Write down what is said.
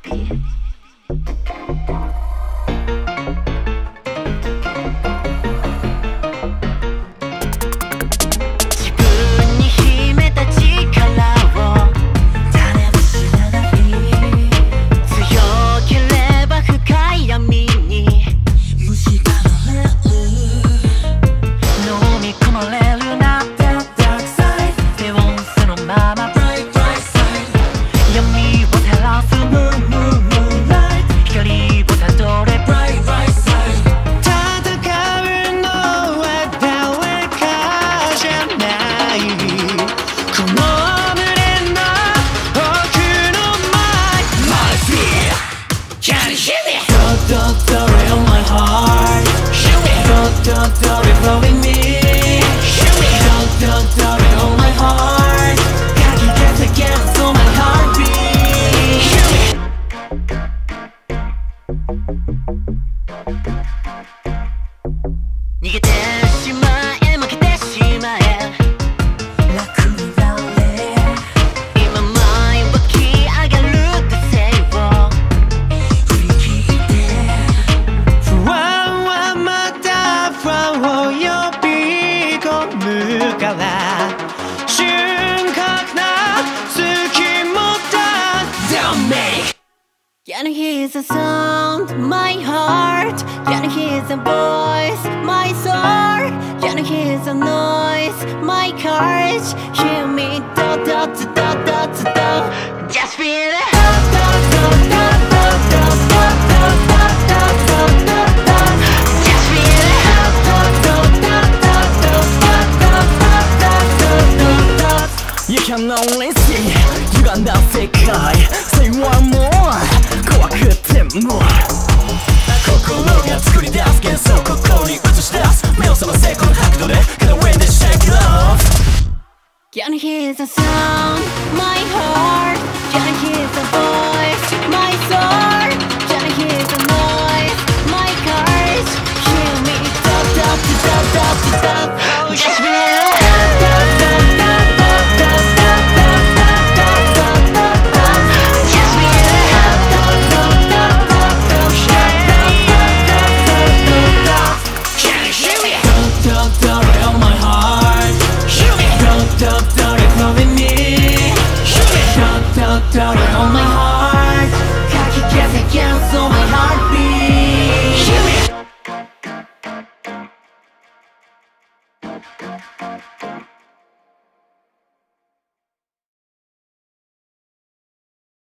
逃げてしまえ負けてしまえ楽になれ今前湧き上がる手勢を振り切って不安はまた不安を呼び込むから瞬刻な隙もだ Don't make Can you hear the sound, my heart? Can you hear the voice, my soul? Can you hear the noise, my courage? Hear me, Dotz, Dotz, Dotz. Just feel it. Just feel it. You can only see 歪んだ世界 Say one more 怖くても心が作り出す幻想ここに映し出す目を覚ませこの角度で片上で shake it off Can you hear the sound, my heart? Can you hear the voice